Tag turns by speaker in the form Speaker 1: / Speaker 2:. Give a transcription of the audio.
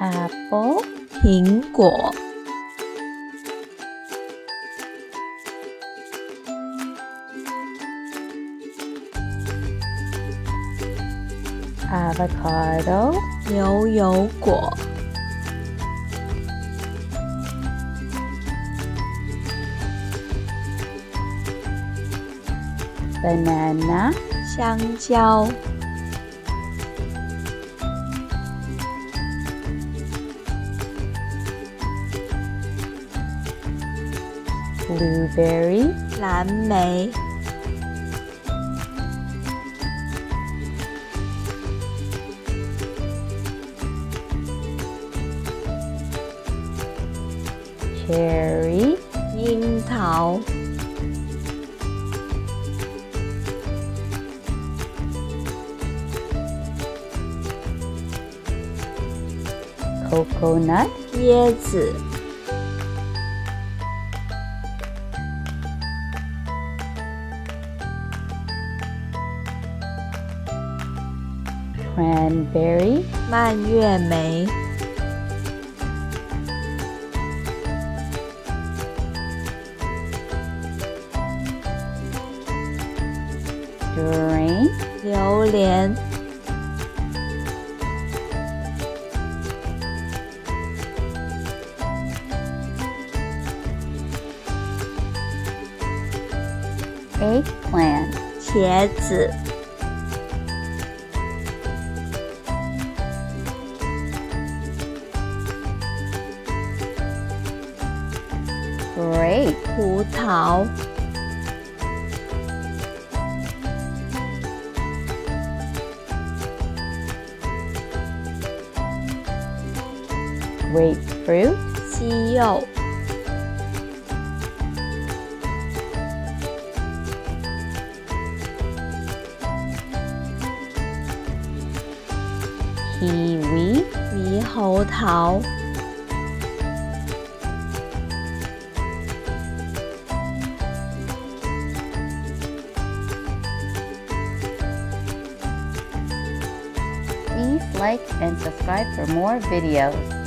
Speaker 1: apple
Speaker 2: 苹果
Speaker 1: avocado
Speaker 2: 牛油果
Speaker 1: banana
Speaker 2: 香蕉
Speaker 1: blueberry
Speaker 2: 蓝莓
Speaker 1: cherry
Speaker 2: 樱桃
Speaker 1: coconut
Speaker 2: 椰子
Speaker 1: cranberry
Speaker 2: 蔓越莓
Speaker 1: drink
Speaker 2: 榴莲
Speaker 1: eggplant
Speaker 2: 茄子
Speaker 1: grape
Speaker 2: 葡萄
Speaker 1: grapefruit
Speaker 2: 西柚
Speaker 1: kiwi
Speaker 2: 猕猴桃
Speaker 1: Please like and subscribe for more videos.